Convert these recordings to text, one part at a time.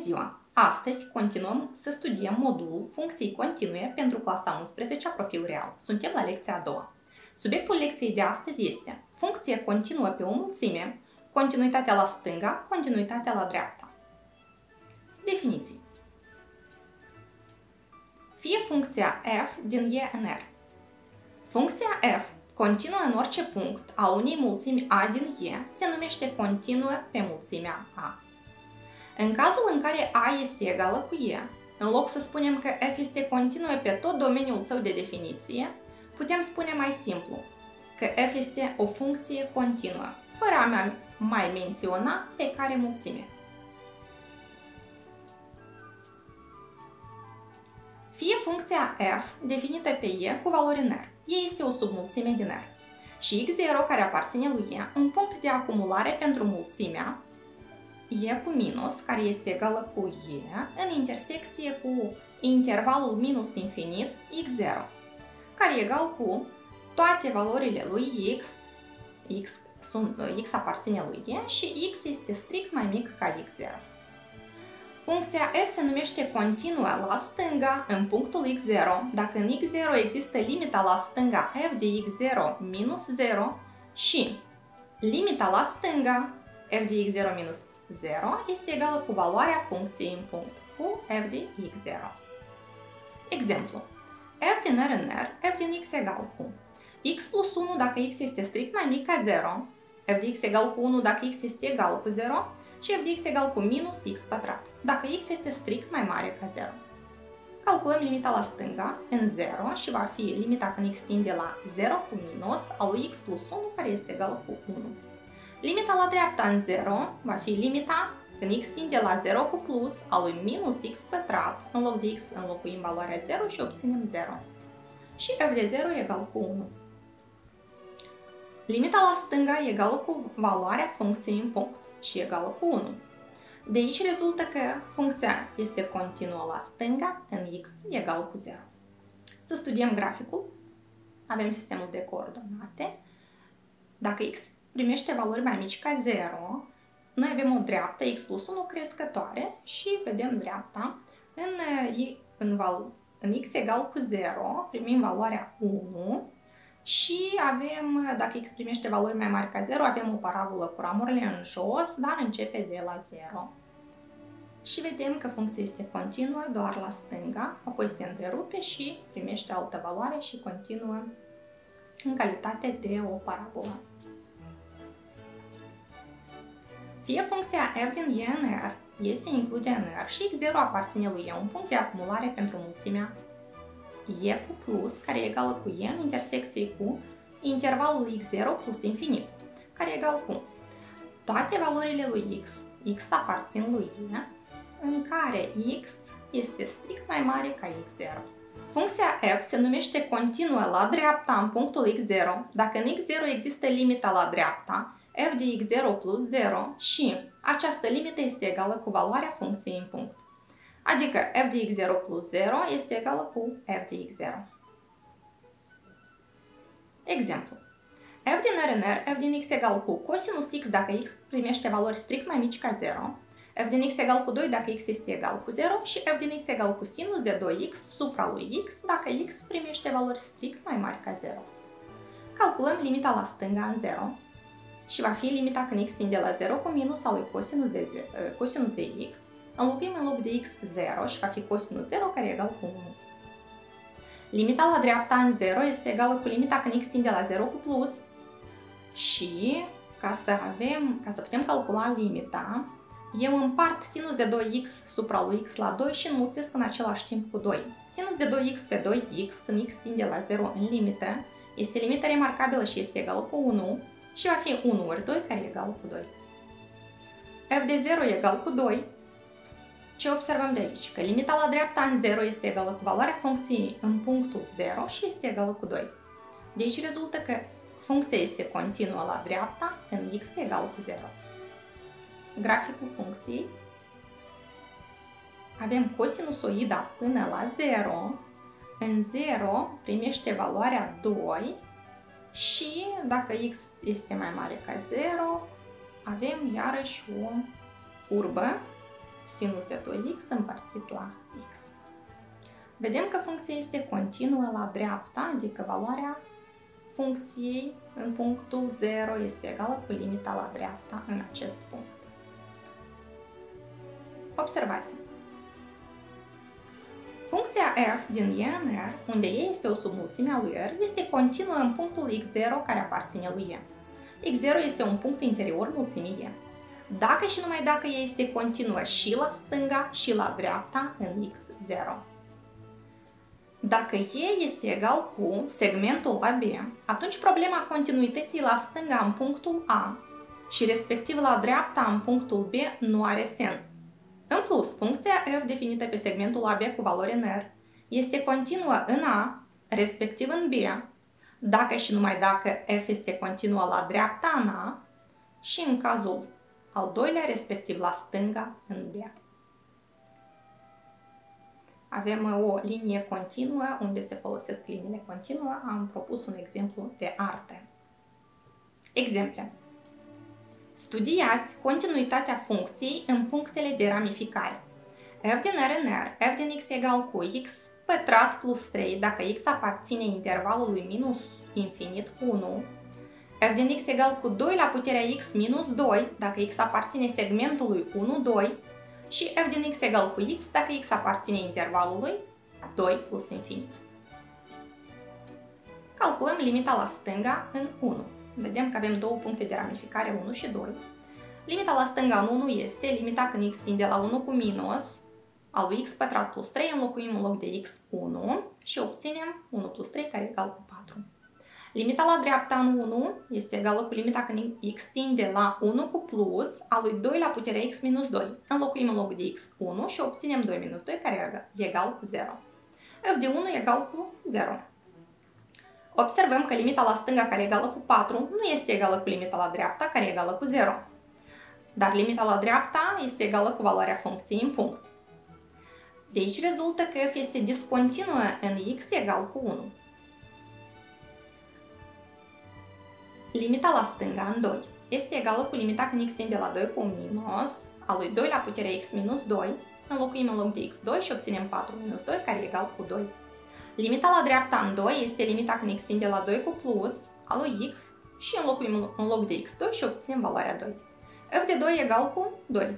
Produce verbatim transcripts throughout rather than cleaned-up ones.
ziua! Astăzi continuăm să studiem modulul funcții continue pentru clasa a unsprezecea profil real. Suntem la lecția a doua. Subiectul lecției de astăzi este funcție continuă pe o mulțime, continuitatea la stânga, continuitatea la dreapta. Definiții. Fie funcția f din E în R. Funcția f continuă în orice punct al unei mulțimi a din E se numește continuă pe mulțimea A. În cazul în care A este egală cu E, în loc să spunem că f este continuă pe tot domeniul său de definiție, putem spune mai simplu că f este o funcție continuă, fără a mai menționa pe care mulțime. Fie funcția f definită pe E cu valori în R. E este o submulțime din R. Și x zero care aparține lui E un punct de acumulare pentru mulțimea E cu minus, care este egală cu E, în intersecție cu intervalul minus infinit x zero, care e egal cu toate valorile lui x, x, sunt, x aparține lui E și x este strict mai mic ca x zero. Funcția f se numește continuă la stânga în punctul x zero, dacă în x zero există limita la stânga f de x zero minus zero și limita la stânga f de x zero minus zero este egală cu valoarea funcției în punct cu f de x zero. Exemplu. F din R în R, f din x egal cu x plus unu dacă x este strict mai mic ca zero, f de x egal cu unu dacă x este egal cu zero și f de x egal cu minus x pătrat dacă x este strict mai mare ca zero. Calculăm limita la stânga în zero și va fi limita când x tinde la zero cu minus a lui x plus unu care este egal cu unu. Limita la dreapta în zero va fi limita când x tinde la zero cu plus a lui minus x pătrat, în loc de x înlocuim valoarea zero și obținem zero. Și f de zero egal cu unu. Limita la stânga e egală cu valoarea funcției în punct și egală cu unu. De aici rezultă că funcția este continuă la stânga în x egal cu zero. Să studiem graficul. Avem sistemul de coordonate. Dacă x primește valori mai mici ca zero, noi avem o dreaptă x plus unu crescătoare și vedem dreapta. În, în, val, în x egal cu zero primim valoarea unu și avem, dacă x primește valori mai mari ca zero, avem o parabolă cu ramurile în jos, dar începe de la zero. Și vedem că funcția este continuă doar la stânga, apoi se întrerupe și primește altă valoare și continuă în calitate de o parabolă. Fie funcția f din E în R, E se include în R și x zero aparține lui E, un punct de acumulare pentru mulțimea E cu plus, care e egală cu E în intersecție cu intervalul x zero plus infinit, care e egal cu toate valorile lui x, x aparțin lui E, în care x este strict mai mare ca x zero. Funcția f se numește continuă la dreapta în punctul x zero, dacă în x zero există limita la dreapta, f de x zero plus zero și această limită este egală cu valoarea funcției în punct. Adică f de x zero plus zero este egală cu f de x zero. Exemplu. F din R în R, f din x egal cu cosinus x dacă x primește valori strict mai mici ca zero, f din x egal cu doi dacă x este egal cu zero și f din x egal cu sinus de doi x supra lui x dacă x primește valori strict mai mari ca zero. Calculăm limita la stânga în zero și va fi limita când x tinde la zero cu minus a lui cosinus de, cosinus de x. Înlocuim în loc de x zero și va fi cosinus zero care e egal cu unu. Limita la dreapta în zero este egală cu limita când x tinde la zero cu plus și ca să, avem, ca să putem calcula limita, eu împart sinus de doi x supra lui x la doi și înmulțesc în același timp cu doi. Sinus de doi x pe doi x când x tinde la zero în limită este limită remarcabilă și este egală cu unu și va fi unu ori doi care e egal cu doi. F de zero e egal cu doi. Ce observăm de aici? Că limita la dreapta în zero este egală cu valoarea funcției în punctul zero și este egală cu doi. De aici rezultă că funcția este continuă la dreapta în x egal cu zero. Graficul funcției. Avem cosinusoida până la zero. În zero primește valoarea doi și dacă x este mai mare ca zero, avem iarăși o curbă sinus de doi x împărțit la x. Vedem că funcția este continuă la dreapta, adică valoarea funcției în punctul zero este egală cu limita la dreapta în acest punct. Observați! Funcția f din e în r, unde e este o submulțime a lui r, este continuă în punctul x zero care aparține lui e. x zero este un punct interior mulțimii e. Dacă și numai dacă e este continuă și la stânga și la dreapta în x zero. Dacă e este egal cu segmentul A B, atunci problema continuității la stânga în punctul A și respectiv la dreapta în punctul B nu are sens. În plus, funcția f definită pe segmentul A B cu valori în r este continuă în A, respectiv în B, dacă și numai dacă f este continuă la dreapta în A și în cazul al doilea, respectiv la stânga în B. Avem o linie continuă unde se folosesc liniile continuă. Am propus un exemplu de arte. Exemple. Studiați continuitatea funcției în punctele de ramificare. f din r în r, f din x egal cu x pătrat plus trei dacă x aparține intervalului minus infinit unu, f din x egal cu doi la puterea x minus doi dacă x aparține segmentului unu doi și f din x egal cu x dacă x aparține intervalului doi plus infinit. Calculăm limita la stânga în unu. Vedem că avem două puncte de ramificare, unu și doi. Limita la stânga în unu este limita când x tinde la unu cu minus al lui x pătrat plus trei, înlocuim în loc de x unu și obținem unu plus trei care e egal cu patru. Limita la dreapta în unu este egală cu limita când x tinde la unu cu plus al lui doi la puterea x minus doi. Înlocuim în loc de x unu și obținem doi minus doi care e egal cu zero. F de unu e egal cu zero. Observăm că limita la stânga care e egală cu patru nu este egală cu limita la dreapta care e egală cu zero. Dar limita la dreapta este egală cu valoarea funcției în punct. De aici rezultă că f este discontinuă în x egal cu unu. Limita la stânga în doi este egală cu limita când x tinde la doi cu minus a lui doi la puterea x minus doi, înlocuim în loc de x doi și obținem patru minus doi care e egal cu doi. Limita la dreapta în doi este limita când x tinde la doi cu plus a lui x și înlocuim în loc de x doi și obținem valoarea doi. F de doi egal cu doi.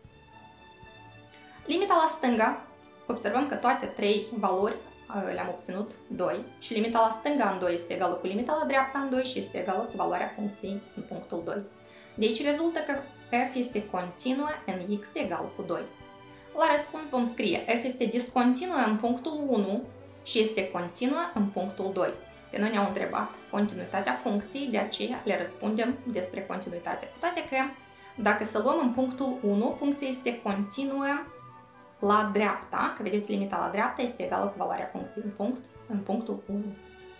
Limita la stânga, observăm că toate trei valori le-am obținut doi și limita la stânga în doi este egală cu limita la dreapta în doi și este egală cu valoarea funcției în punctul doi. De aici rezultă că f este continuă în x egal cu doi. La răspuns vom scrie f este discontinuă în punctul unu și este continuă în punctul doi. Pe noi ne-au întrebat continuitatea funcției, de aceea le răspundem despre continuitate. Cu toate că dacă să luăm în punctul unu, funcția este continuă la dreapta, că vedeți limita la dreapta este egală cu valoarea funcției în punct, în punctul unu.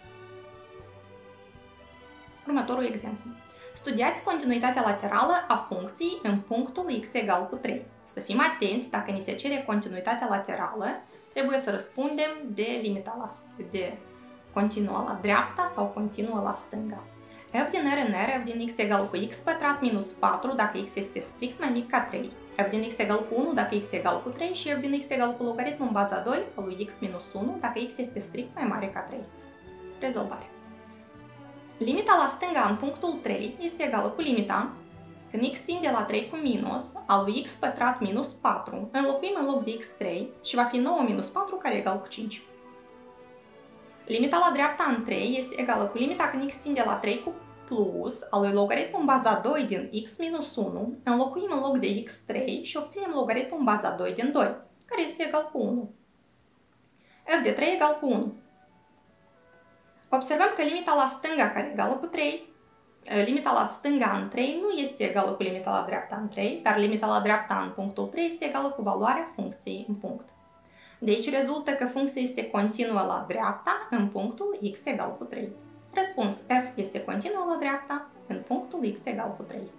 Următorul exemplu. Studiați continuitatea laterală a funcției în punctul x egal cu trei. Să fim atenți, dacă ni se cere continuitatea laterală, trebuie să răspundem de limita la, de continuă la dreapta sau continuă la stânga. F din r în r, f din x egal cu x pătrat minus patru dacă x este strict mai mic ca trei. F din x egal cu unu dacă x egal cu trei și f din x egal cu logaritmul în baza doi al lui x minus unu dacă x este strict mai mare ca trei. Rezolvare. Limita la stânga în punctul trei este egală cu limita când x tinde la trei cu minus al lui x pătrat minus patru, înlocuim în loc de x trei și va fi nouă minus patru care e egal cu cinci. Limita la dreapta în trei este egală cu limita când x tinde la trei cu plus al lui logaritmul în baza doi din x minus unu, înlocuim în loc de x trei și obținem logaritmul în baza doi din doi, care este egal cu unu. F de trei egal cu unu. Observăm că limita la stânga care e egală cu trei, limita la stânga în trei nu este egală cu limita la dreapta în trei, dar limita la dreapta în punctul trei este egală cu valoarea funcției în punct. De aici rezultă că funcția este continuă la dreapta în punctul x egal cu trei. Răspuns, f este continuă la dreapta în punctul x egal cu trei.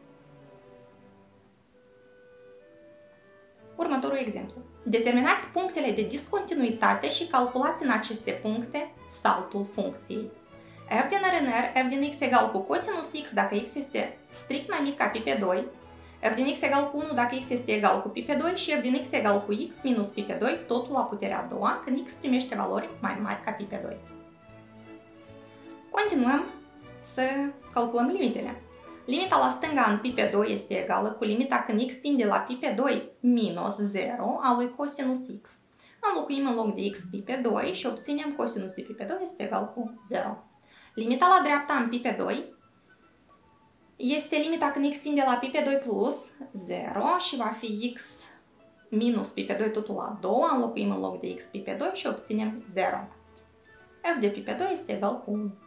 Următorul exemplu. Determinați punctele de discontinuitate și calculați în aceste puncte saltul funcției. F din r în r, f din x egal cu cosinus x dacă x este strict mai mic ca pi pe doi, f din x egal cu unu dacă x este egal cu pi pe doi și f din x egal cu x minus pi pe doi, totul la puterea a doua, când x primește valori mai mari ca pi pe doi. Continuăm să calculăm limitele. Limita la stânga în pi pe doi este egală cu limita când x tinde la pi pe doi minus zero a lui cosinus x. Înlocuim în loc de x pi pe doi și obținem cosinus de pi pe doi este egal cu zero. Limita la dreapta în pi pe doi este limita când x tinde la pi pe doi plus zero și va fi x minus pi pe doi totul la doi, înlocuim în loc de x pi pe doi și obținem zero. F de pi pe doi este egal cu unu.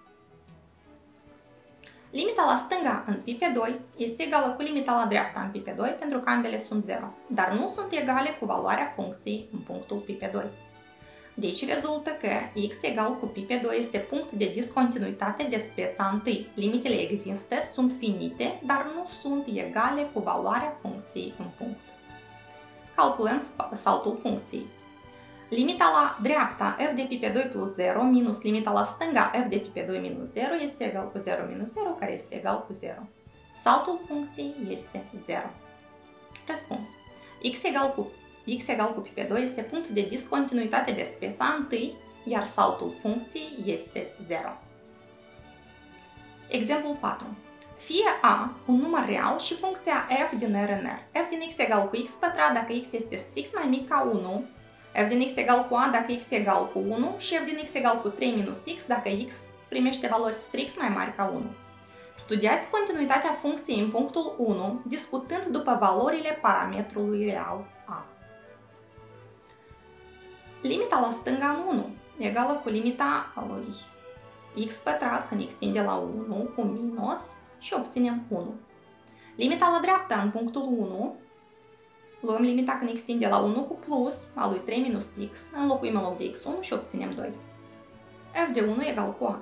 Limita la stânga în pi pe doi este egală cu limita la dreapta în pi pe doi pentru că ambele sunt zero, dar nu sunt egale cu valoarea funcției în punctul pi pe doi. Deci rezultă că x egal cu pi pe doi este punct de discontinuitate de speța întâi. Limitele există, sunt finite, dar nu sunt egale cu valoarea funcției în punct. Calculăm saltul funcției. Limita la dreapta f de pi pe doi plus zero minus limita la stânga f de pi pe doi minus zero este egal cu zero minus zero, care este egal cu zero. Saltul funcției este zero. Răspuns. x egal cu x egal cu pi pe doi este punct de discontinuitate de speța întâi, iar saltul funcției este zero. Exemplul patru. Fie a un număr real și funcția f din r în r. F din x egal cu x pătrat dacă x este strict mai mic ca unu, f din x egal cu a dacă x egal cu unu și f din x egal cu trei minus x dacă x primește valori strict mai mari ca unu. Studiați continuitatea funcției în punctul unu, discutând după valorile parametrului real a. Limita la stânga în unu egală cu limita lui x pătrat când x tinde la unu cu minus și obținem unu. Limita la dreapta în punctul unu, luăm limita când x tinde la unu cu plus a lui trei minus x, înlocuim în loc de x unu și obținem doi. F de unu egal cu a.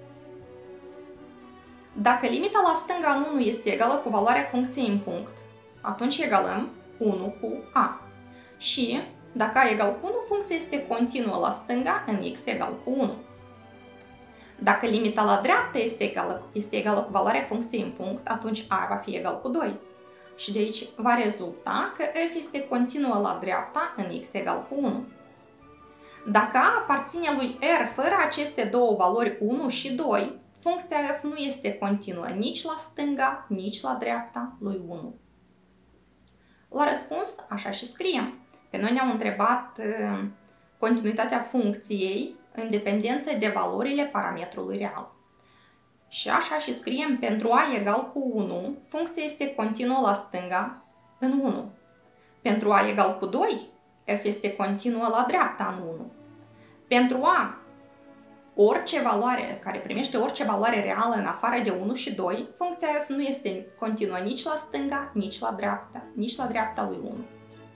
Dacă limita la stânga în unu este egală cu valoarea funcției în punct, atunci egalăm unu cu a. Și dacă a egal cu unu, funcția este continuă la stânga în x egal cu unu. Dacă limita la dreapta este egală, este egală cu valoarea funcției în punct, atunci a va fi egal cu doi. Și de aici va rezulta că f este continuă la dreapta în x egal cu unu. Dacă a aparține lui r fără aceste două valori unu și doi, funcția f nu este continuă nici la stânga, nici la dreapta lui unu. La răspuns, așa și scriem. Pe noi ne-au întrebat uh, continuitatea funcției în dependență de valorile parametrului real. Și așa și scriem pentru a egal cu unu, funcția este continuă la stânga în unu. Pentru a egal cu doi, f este continuă la dreapta în unu. Pentru a orice valoare care primește orice valoare reală în afară de unu și doi, funcția f nu este continuă nici la stânga, nici la dreapta, nici la dreapta lui unu.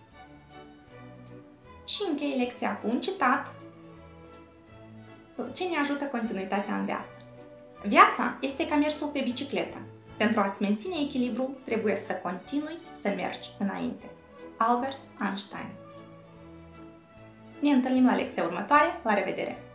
Și închei lecția cu un citat ce ne ajută continuitatea în viață. Viața este ca mersul pe bicicletă. Pentru a-ți menține echilibru, trebuie să continui să mergi înainte. Albert Einstein. Ne întâlnim la lecția următoare. La revedere!